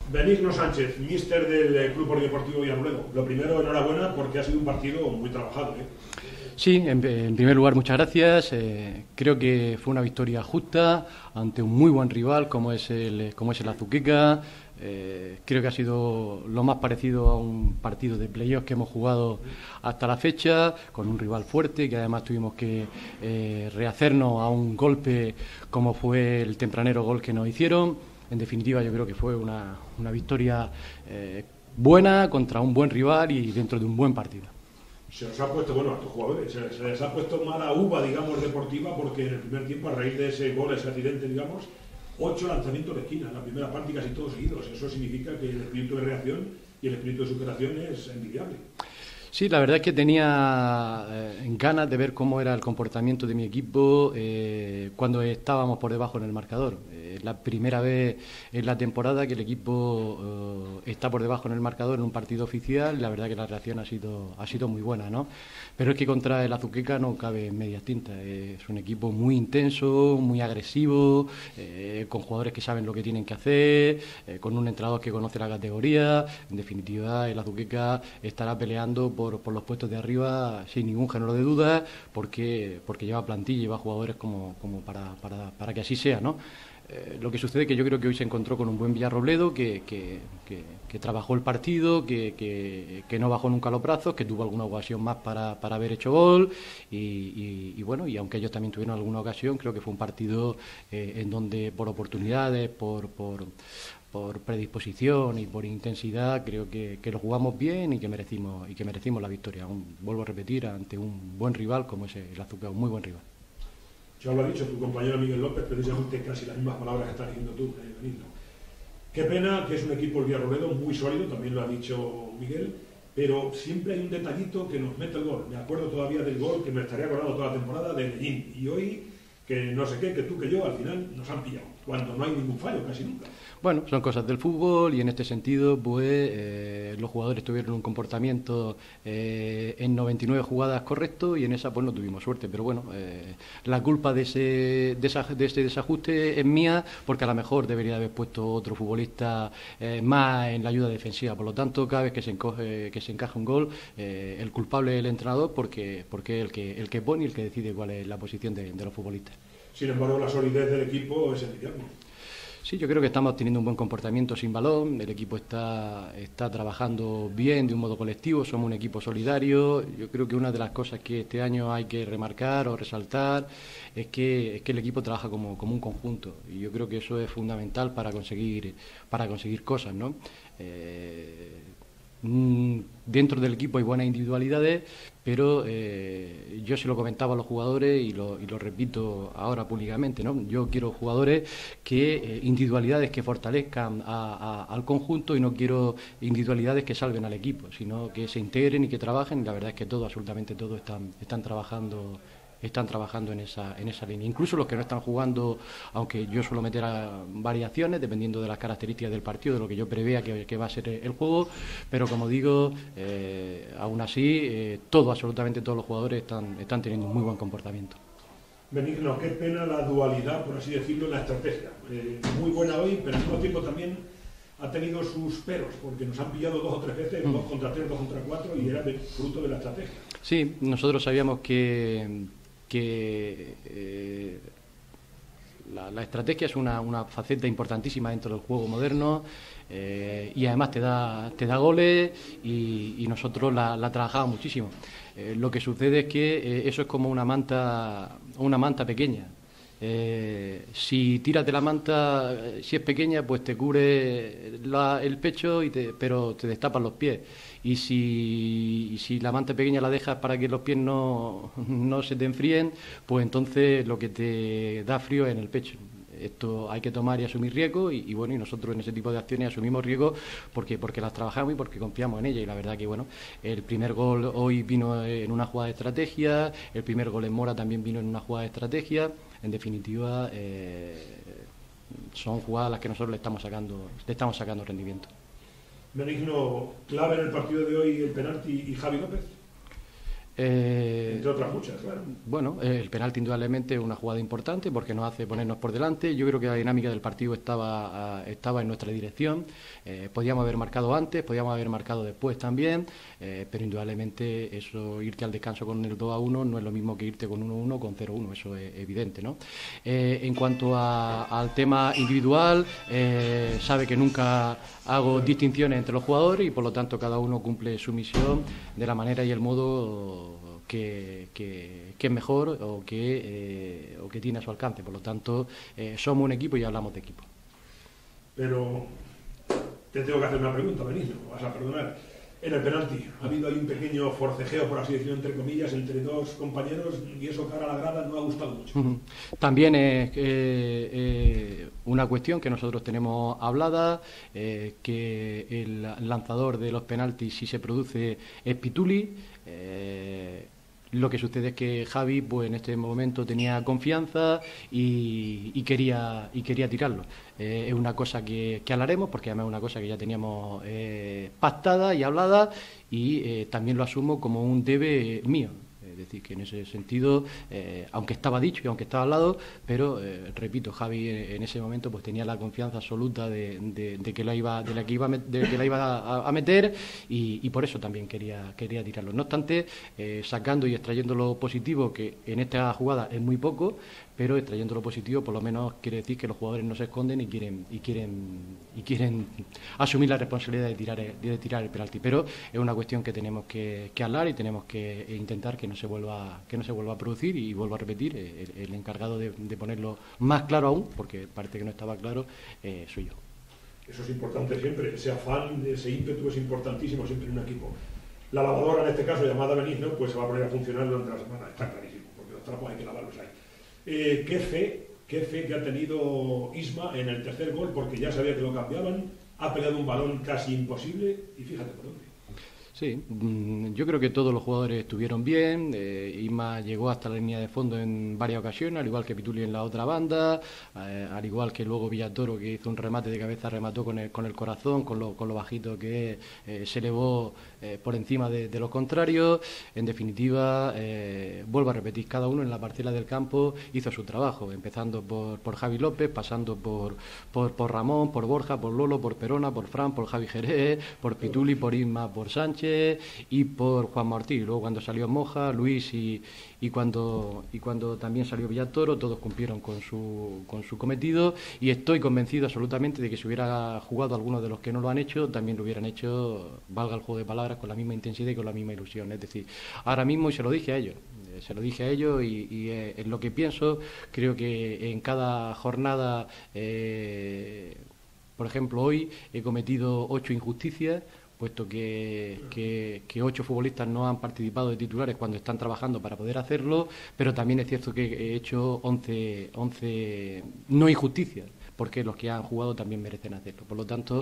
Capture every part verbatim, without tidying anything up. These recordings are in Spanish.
Benigno Sánchez, míster del Club Polideportivo Villarrobledo. Lo primero, enhorabuena porque ha sido un partido muy trabajado, ¿eh? Sí, en, en primer lugar, muchas gracias. Eh, creo que fue una victoria justa ante un muy buen rival como es el, como es el Azuqueca. Eh, creo que ha sido lo más parecido a un partido de playoff que hemos jugado hasta la fecha, con un rival fuerte, que además tuvimos que eh, rehacernos a un golpe como fue el tempranero gol que nos hicieron. En definitiva, yo creo que fue una, una victoria eh, buena contra un buen rival y dentro de un buen partido. Se os ha puesto, bueno, a tus jugadores, se, se les ha puesto mala uva, digamos, deportiva, porque en el primer tiempo, a raíz de ese gol, ese accidente, digamos, ocho lanzamientos de esquina en la primera parte y casi todos seguidos. Eso significa que el espíritu de reacción y el espíritu de superación es envidiable. Sí, la verdad es que tenía eh, ganas de ver cómo era el comportamiento de mi equipo eh, cuando estábamos por debajo en el marcador. Eh, la primera vez en la temporada que el equipo eh, está por debajo en el marcador en un partido oficial, la verdad que la reacción ha sido ha sido muy buena, ¿no? Pero es que contra el Azuqueca no cabe medias tintas. Eh, es un equipo muy intenso, muy agresivo, eh, con jugadores que saben lo que tienen que hacer, eh, con un entrenador que conoce la categoría. En definitiva, el Azuqueca estará peleando Por, por los puestos de arriba sin ningún género de duda, porque porque lleva plantilla, lleva jugadores como, como para, para, para que así sea, ¿no? Eh, lo que sucede es que yo creo que hoy se encontró con un buen Villarrobledo que, que, que, que trabajó el partido, que, que, que no bajó nunca los brazos, que tuvo alguna ocasión más para, para haber hecho gol y, y, y bueno, y aunque ellos también tuvieron alguna ocasión, creo que fue un partido eh, en donde por oportunidades, por... por por predisposición y por intensidad creo que, que lo jugamos bien y que merecimos y que merecimos la victoria. Un, vuelvo a repetir, ante un buen rival como es el Azuqueca, un muy buen rival. Ya lo ha dicho tu compañero Miguel López, precisamente casi las mismas palabras que estás diciendo tú, eh, Benigno. Qué pena que es un equipo, el Villarrobledo, muy sólido, también lo ha dicho Miguel, pero siempre hay un detallito que nos mete el gol. Me acuerdo todavía del gol que me estaría acordando toda la temporada de Medellín, y hoy que no sé qué, que tú, que yo, al final nos han pillado, cuando no hay ningún fallo, casi nunca. Bueno, son cosas del fútbol y en este sentido, pues eh, los jugadores tuvieron un comportamiento eh, en noventa y nueve jugadas correcto y en esa pues no tuvimos suerte, pero bueno, eh, la culpa de ese, de, esa, de ese desajuste es mía porque a lo mejor debería haber puesto otro futbolista eh, más en la ayuda defensiva, por lo tanto cada vez que se, encoge, que se encaja un gol, eh, el culpable es el entrenador porque, porque es el que, el que pone y el que decide cuál es la posición de, de los futbolistas. Sin embargo, la solidez del equipo es envidiable. Sí, yo creo que estamos teniendo un buen comportamiento sin balón, el equipo está, está trabajando bien de un modo colectivo, somos un equipo solidario. Yo creo que una de las cosas que este año hay que remarcar o resaltar es que, es que el equipo trabaja como, como un conjunto y yo creo que eso es fundamental para conseguir, para conseguir cosas, ¿no? Eh, Dentro del equipo hay buenas individualidades, pero eh, yo se lo comentaba a los jugadores y lo, y lo repito ahora públicamente, ¿no? Yo quiero jugadores que eh, individualidades que fortalezcan a, a, al conjunto y no quiero individualidades que salven al equipo, sino que se integren y que trabajen. Y la verdad es que todos, absolutamente todos, están, están trabajando. están trabajando en esa en esa línea. Incluso los que no están jugando, aunque yo suelo meter a variaciones dependiendo de las características del partido, de lo que yo prevea que, que va a ser el juego, pero como digo, eh, aún así, eh, todo, absolutamente todos los jugadores están, están teniendo un muy buen comportamiento. Benigno, qué pena la dualidad, por así decirlo, en la estrategia. Eh, muy buena hoy, pero al mismo tiempo también ha tenido sus peros, porque nos han pillado dos o tres veces, mm. dos contra tres, dos contra cuatro, y era fruto de la estrategia. Sí, nosotros sabíamos que que eh, la, la estrategia es una, una faceta importantísima dentro del juego moderno eh, y además te da te da goles y, y nosotros la, la trabajamos muchísimo. Eh, lo que sucede es que eh, eso es como una manta una manta pequeña. Eh, si tiras de la manta, si es pequeña, pues te cubre la, el pecho, y te, pero te destapan los pies. Y si, y si la manta pequeña la dejas para que los pies no, no se te enfríen, pues entonces lo que te da frío es en el pecho. Esto hay que tomar y asumir riesgo y, y bueno, y nosotros en ese tipo de acciones asumimos riesgo porque porque las trabajamos y porque confiamos en ellas. Y la verdad que bueno, el primer gol hoy vino en una jugada de estrategia, el primer gol en Mora también vino en una jugada de estrategia. En definitiva, eh, son jugadas a las que nosotros le estamos sacando le estamos sacando rendimiento. Benigno, clave en el partido de hoy el penalti y Javi López. Eh, Entre otras muchas, claro. Bueno, eh, el penalti indudablemente es una jugada importante porque nos hace ponernos por delante. Yo creo que la dinámica del partido estaba, uh, estaba en nuestra dirección. Eh, podíamos haber marcado antes, podíamos haber marcado después también, eh, pero indudablemente eso, irte al descanso con el dos a uno no es lo mismo que irte con uno a uno con cero a uno, eso es evidente, ¿no? Eh, en cuanto a, al tema individual, eh, sabe que nunca hago distinciones entre los jugadores y por lo tanto cada uno cumple su misión de la manera y el modo que, que, que es mejor o que, eh, o que tiene a su alcance. Por lo tanto, eh, somos un equipo y hablamos de equipo. Pero te tengo que hacer una pregunta, Benigno, vas a perdonar. En el penalti ha habido ahí un pequeño forcejeo, por así decirlo, entre comillas, entre dos compañeros, y eso cara a la grada no ha gustado mucho. Uh-huh. También es eh, eh, una cuestión que nosotros tenemos hablada, eh, que el lanzador de los penaltis, si se produce, es Pituli. Eh, Lo que sucede es que Javi, pues en este momento tenía confianza y, y quería y quería tirarlo. Eh, es una cosa que, que hablaremos, porque además es una cosa que ya teníamos eh, pactada y hablada, y eh, también lo asumo como un debe mío. Es decir, que en ese sentido, eh, aunque estaba dicho y aunque estaba al lado, pero eh, repito, Javi en, en ese momento pues tenía la confianza absoluta de, de, de que la iba, de la que iba, a, de que la iba a, a meter y, y por eso también quería, quería tirarlo. No obstante, eh, sacando y extrayendo lo positivo, que en esta jugada es muy poco, pero extrayendo lo positivo, por lo menos quiere decir que los jugadores no se esconden y quieren y quieren y quieren asumir la responsabilidad de tirar de tirar el penalti. Pero es una cuestión que tenemos que, que hablar y tenemos que intentar que no se vuelva que no se vuelva a producir, y vuelvo a repetir, el, el encargado de, de ponerlo más claro aún, porque parece que no estaba claro, eh, soy yo. Eso es importante siempre, ese afán, ese ímpetu es importantísimo siempre en un equipo. La lavadora, en este caso llamada Benigno, pues se va a poner a funcionar durante la semana, está clarísimo, porque los trapos hay que lavarlos ahí. Eh, ¿Qué fe, qué fe que ha tenido Isma en el tercer gol? Porque ya sabía que lo cambiaban, ha pegado un balón casi imposible y fíjate por dónde. Sí, yo creo que todos los jugadores estuvieron bien. eh, Isma llegó hasta la línea de fondo en varias ocasiones, al igual que Pituli en la otra banda, eh, al igual que luego Villatoro, que hizo un remate de cabeza, remató con el, con el corazón, con lo, con lo bajito que eh, se elevó eh, por encima de, de los contrarios. En definitiva, eh, vuelvo a repetir, cada uno en la parcela del campo hizo su trabajo, empezando por, por Javi López, pasando por, por, por Ramón, por Borja, por Lolo, por Perona, por Fran, por Javi Jerez, por Pituli, por Isma, por Sánchez y por Juan Martí. Luego cuando salió Moja, Luis y, y cuando y cuando también salió Villatoro, todos cumplieron con su con su cometido, y estoy convencido absolutamente de que si hubiera jugado alguno de los que no lo han hecho, también lo hubieran hecho, valga el juego de palabras, con la misma intensidad y con la misma ilusión. Es decir, ahora mismo, y se lo dije a ellos, se lo dije a ellos y, y eh, en lo que pienso, creo que en cada jornada, eh, por ejemplo, hoy he cometido ocho injusticias, puesto que, que, que ocho futbolistas no han participado de titulares cuando están trabajando para poder hacerlo, pero también es cierto que he hecho once, once no injusticias, porque los que han jugado también merecen hacerlo. Por lo tanto,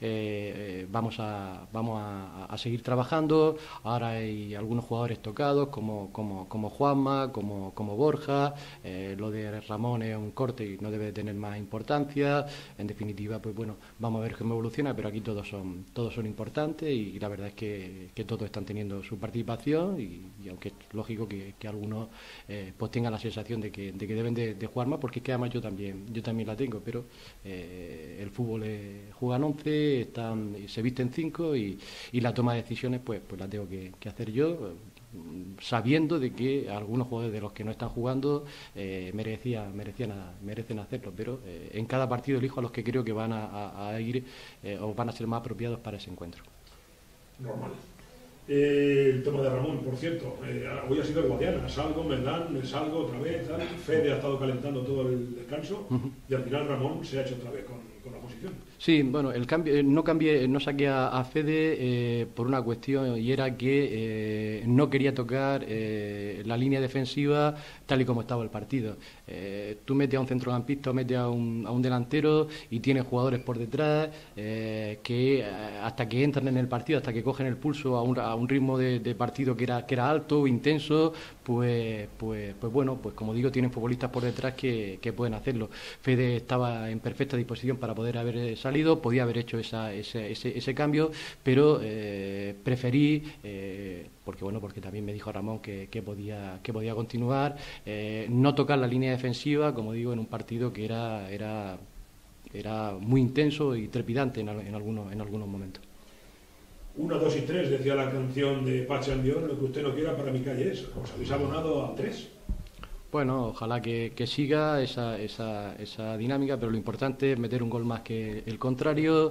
eh, vamos a vamos a, a seguir trabajando. Ahora hay algunos jugadores tocados, como como, como Juanma, como, como Borja. Eh, lo de Ramón es un corte y no debe de tener más importancia. En definitiva, pues bueno, vamos a ver cómo evoluciona, pero aquí todos son todos son importantes y, y la verdad es que, que todos están teniendo su participación y, y aunque es lógico que, que algunos eh, pues tengan la sensación de que, de que deben de, de jugar más, porque es que además yo también yo también la tengo, pero Eh, el fútbol eh, juegan once, están, se visten cinco y, y la toma de decisiones pues, pues la tengo que, que hacer yo, eh, sabiendo de que algunos jugadores de los que no están jugando eh, merecía, merecían a, merecen hacerlo, pero eh, en cada partido elijo a los que creo que van a, a, a ir eh, o van a ser más apropiados para ese encuentro. Normal. Eh, el tema de Ramón, por cierto, eh, hoy ha sido el Guadiana, salgo, me dan, me salgo otra vez, tal. Fede ha estado calentando todo el descanso uh-huh. y al final Ramón se ha hecho otra vez con, con la posición. Sí, bueno, el cambio, no cambié, no saqué a, a Fede eh, por una cuestión, y era que eh, no quería tocar eh, la línea defensiva tal y como estaba el partido. Eh, tú metes a un centrocampista o metes a un, a un delantero y tienes jugadores por detrás eh, que hasta que entran en el partido, hasta que cogen el pulso a un, a un ritmo de, de partido que era que era alto, intenso, pues pues pues bueno, pues como digo, tienen futbolistas por detrás que, que pueden hacerlo. Fede estaba en perfecta disposición para poder haber salido, podía haber hecho esa, ese, ese, ese cambio, pero eh, preferí, eh, porque bueno, porque también me dijo Ramón que, que, podía, que podía continuar, eh, no tocar la línea defensiva, como digo, en un partido que era, era, era muy intenso y trepidante en, en, algunos, en algunos momentos. Una, dos y tres, decía la canción de Pacha Andión, lo que usted no quiera para mi calle es. Os habéis abonado a tres. Bueno, ojalá que, que siga esa, esa, esa dinámica, pero lo importante es meter un gol más que el contrario.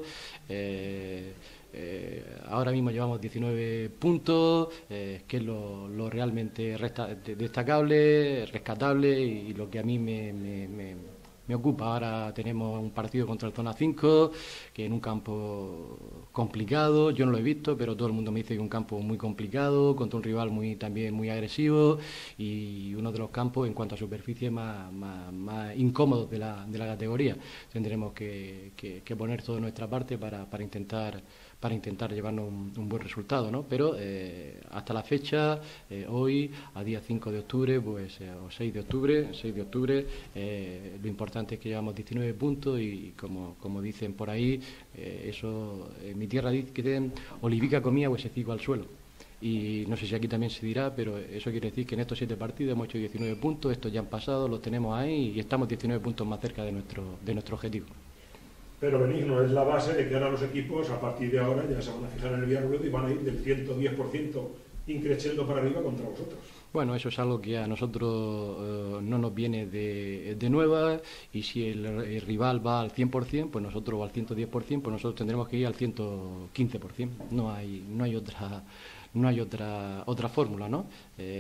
Eh, eh, ahora mismo llevamos diecinueve puntos, eh, que es lo, lo realmente resta, destacable, rescatable y lo que a mí me... me, me Me ocupa. Ahora tenemos un partido contra el Zona cinco, que en un campo complicado, yo no lo he visto, pero todo el mundo me dice que es un campo muy complicado, contra un rival muy también muy agresivo y uno de los campos en cuanto a superficie más, más, más incómodos de la, de la categoría. Tendremos que, que, que poner toda nuestra parte para, para intentar para intentar llevarnos un, un buen resultado, ¿no? Pero eh, hasta la fecha, eh, hoy, a día cinco de octubre, pues, eh, o seis de octubre, seis de octubre, eh, lo importante es que llevamos diecinueve puntos y, como, como dicen por ahí, eh, eso, en mi tierra dicen, olivica comía huesecico al suelo. Y no sé si aquí también se dirá, pero eso quiere decir que en estos siete partidos hemos hecho diecinueve puntos, estos ya han pasado, los tenemos ahí y estamos diecinueve puntos más cerca de nuestro, de nuestro objetivo. Pero Benigno, es la base de que ahora los equipos a partir de ahora ya se van a fijar en el Villarrobledo y van a ir del ciento diez por ciento increciendo para arriba contra vosotros. Bueno, eso es algo que a nosotros eh, no nos viene de, de nueva y si el, el rival va al cien por cien, pues nosotros al ciento diez por cien, pues nosotros tendremos que ir al ciento quince por cien. No hay, no hay otra, no hay otra, otra fórmula, ¿no?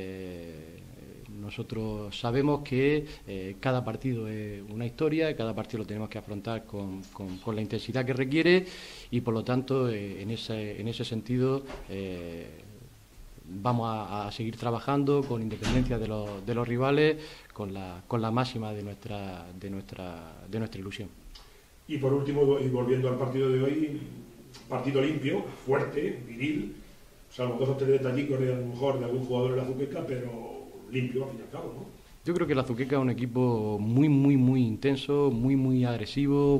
Eh, Nosotros sabemos que eh, cada partido es una historia, cada partido lo tenemos que afrontar con, con, con la intensidad que requiere y por lo tanto eh, en, ese, en ese sentido eh, vamos a, a seguir trabajando con independencia de los, de los rivales, con la, con la máxima de nuestra, de, nuestra, de nuestra ilusión. Y por último, y volviendo al partido de hoy, partido limpio, fuerte, viril, salvo dos o tres detallicos de a lo mejor de algún jugador de la Azuqueca, pero limpio al fin y al cabo, ¿no? Yo creo que la Azuqueca es un equipo muy, muy, muy intenso, muy, muy agresivo,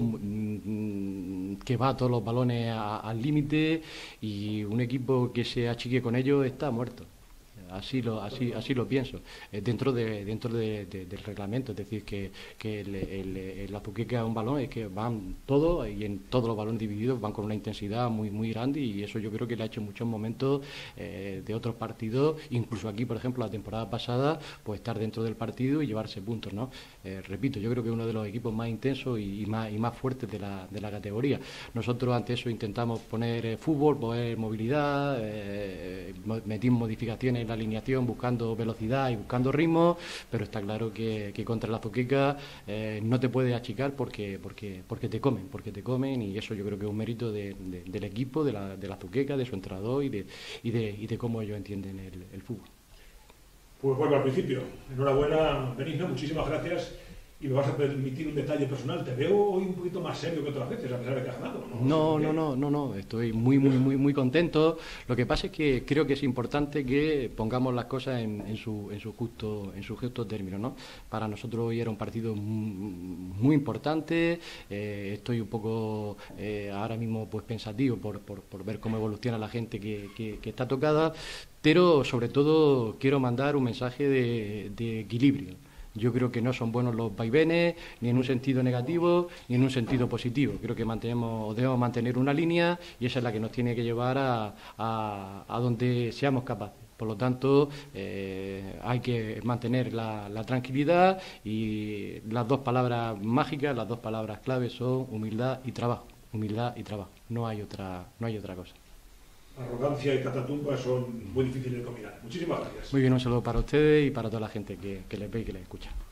que va a todos los balones al límite y un equipo que se achique con ellos está muerto. Así lo, así, así lo pienso, eh, dentro de dentro de, de, del reglamento, es decir, que, que el, el, el Azuqueca es un balón, es que van todos y en todos los balones divididos van con una intensidad muy muy grande y eso yo creo que le ha hecho en muchos momentos eh, de otros partidos, incluso aquí, por ejemplo, la temporada pasada, pues estar dentro del partido y llevarse puntos, ¿no? Eh, repito, yo creo que es uno de los equipos más intensos y, y más y más fuertes de la, de la categoría. Nosotros ante eso intentamos poner eh, fútbol, poner movilidad, eh, metimos modificaciones en la alineación buscando velocidad y buscando ritmo, pero está claro que, que contra la Azuqueca eh, no te puedes achicar porque porque porque te comen, porque te comen y eso yo creo que es un mérito de, de, del equipo, de la, de la Azuqueca, de su entrenador y de, y de, y de cómo ellos entienden el, el fútbol. Pues vuelvo al principio. Enhorabuena, Benigno, muchísimas gracias. Y me vas a permitir un detalle personal. Te veo hoy un poquito más serio que otras veces, a pesar de que has ganado, ¿no? No, no, no, no, no. Estoy muy, muy, muy, muy contento. Lo que pasa es que creo que es importante que pongamos las cosas en, en su, en su justo, en su justo término, ¿no? Para nosotros hoy era un partido muy importante. Eh, estoy un poco eh, ahora mismo, pues pensativo por, por, por ver cómo evoluciona la gente que, que, que está tocada, pero sobre todo quiero mandar un mensaje de, de equilibrio. Yo creo que no son buenos los vaivenes, ni en un sentido negativo, ni en un sentido positivo. Creo que mantenemos, debemos mantener una línea y esa es la que nos tiene que llevar a, a, a donde seamos capaces. Por lo tanto, eh, hay que mantener la, la tranquilidad y las dos palabras mágicas, las dos palabras claves son humildad y trabajo. Humildad y trabajo. No hay otra, no hay otra cosa. Arrogancia y catatumba son muy difíciles de combinar. Muchísimas gracias. Muy bien, un saludo para ustedes y para toda la gente que, que les ve y que les escucha.